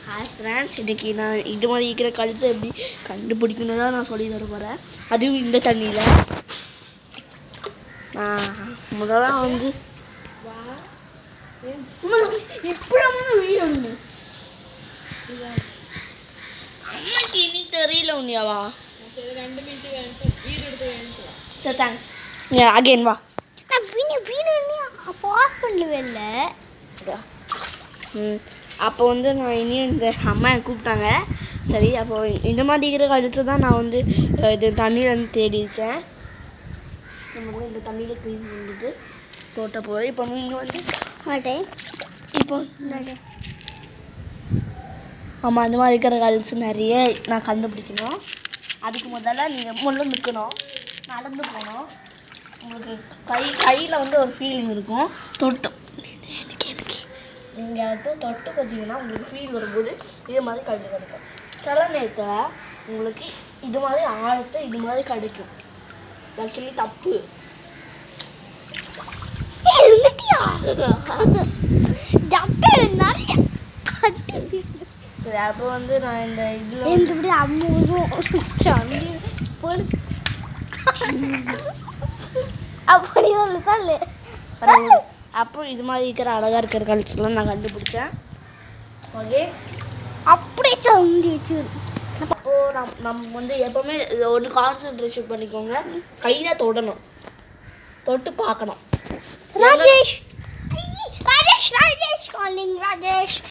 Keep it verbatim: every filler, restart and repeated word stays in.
Hi friends, இன்றைக்கி நான் இது மாதிரி இருக்கிற கல்ச்சை எப்படி கண்டுபிடிக்கணும் தான் நான் சொல்லி தர போகிறேன். அதுவும் இந்த தண்ணியில் நான் முதல்ல வந்து எப்படி வீடு ஒன்று அம்மாக்கு இனி தெரியல உன்னியாவா. சரி, தேங்க்ஸ். அகெயின் வா. ம் அப்போ வந்து நான் இனியும் இந்த அம்மா எனக்கு கூப்பிட்டாங்க. சரி, அப்போ இந்த மாதிரி இருக்கிற கழிச்சு தான் நான் வந்து இது தண்ணியில் வந்து தேடி இருக்கேன். நம்ம வந்து இந்த தண்ணியில் க்ளீன் பண்ணிட்டு போட்ட போது இப்போ நீங்கள் வந்து மாட்டேன் இப்போ ஆமாம் அந்த மாதிரி இருக்கிற கழிச்சு நிறைய நான் கண்டுபிடிக்கணும். அதுக்கு முதல்ல நீங்கள் முள்ள நிற்கணும், நடந்து போகணும். உங்களுக்கு கை கையில் வந்து ஒரு ஃபீலிங் இருக்கும். தொட்டு நீங்கள் வந்து தொட்டு பார்த்தீங்கன்னா உங்களுக்கு ஃபீல் வரும்போது இது மாதிரி கண்டு கிடைக்கும். சில நேரத்தில் உங்களுக்கு இது மாதிரி ஆழத்தை இது மாதிரி கிடைக்கும். ஆக்சுவலி தப்பு. சரி, அப்போ வந்து நான் இந்த இதில் அப்போ இது மாதிரி இருக்கிற அழகாக இருக்கிற கல்ச்சர்லாம் நான் கண்டுபிடிச்சேன். ஓகே, அப்படியே சந்தி வச்சு அப்போது நம் நம்ம வந்து எப்போவுமே ஒரு கான்சன்ட்ரேஷன் பண்ணிக்கோங்க. கையில் தொடணும், தொட்டு பார்க்கணும். ராஜேஷ் ராஜேஷ் ராஜேஷ் காலிங் ராஜேஷ்